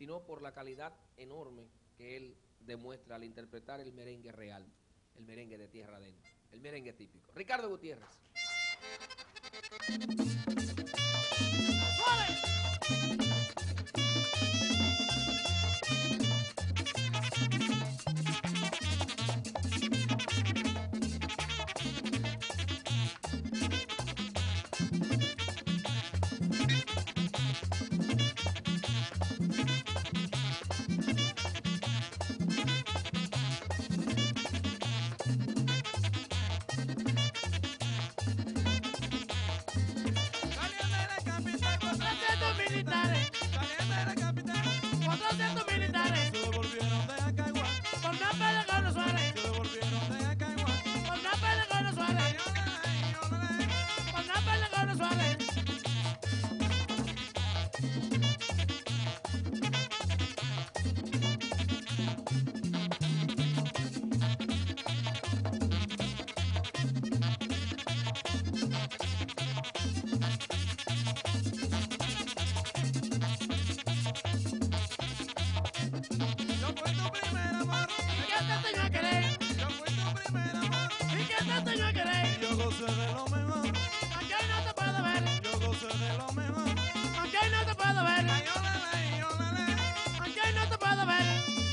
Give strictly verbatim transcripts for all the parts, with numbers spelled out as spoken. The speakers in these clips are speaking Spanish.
sino por la calidad enorme que él demuestra al interpretar el merengue real, el merengue de tierra adentro, el merengue típico. Ricardo Gutiérrez. cuatrocientos militares se devolvieron de Acagua por no pelear con los Suárez. Se devolvieron de Acagua por no pelear con los Suárez. Por no pelear con los Suárez. Yo gozo de lo mejor, aunque hoy no te puedo ver. Yo gozo de lo mejor, aunque hoy no te puedo ver. Ay, olale, olale, aunque hoy no te puedo ver.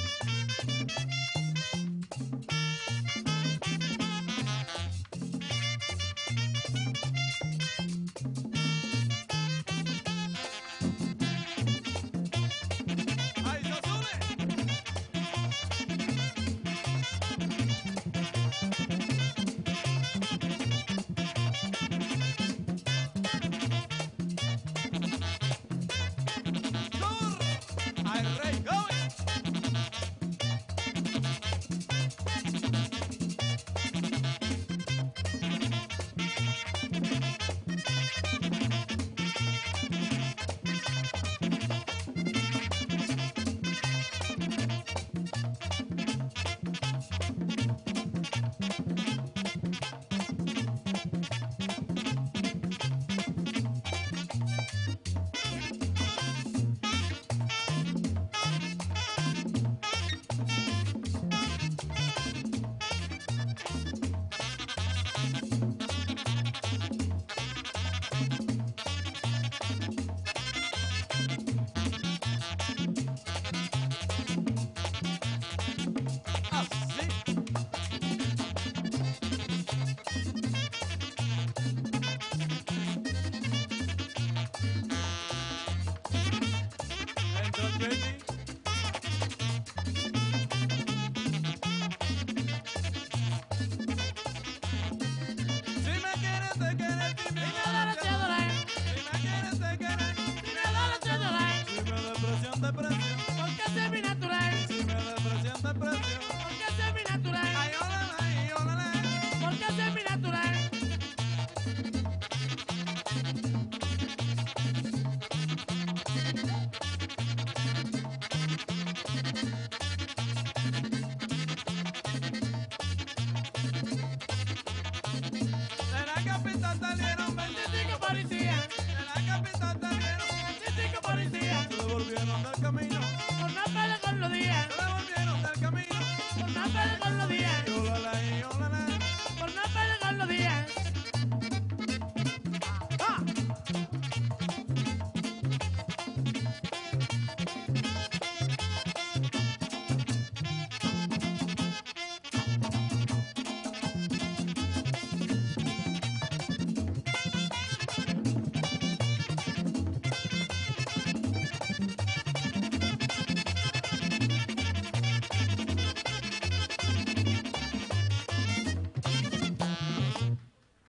Ay, se sube. Depresión, depresión.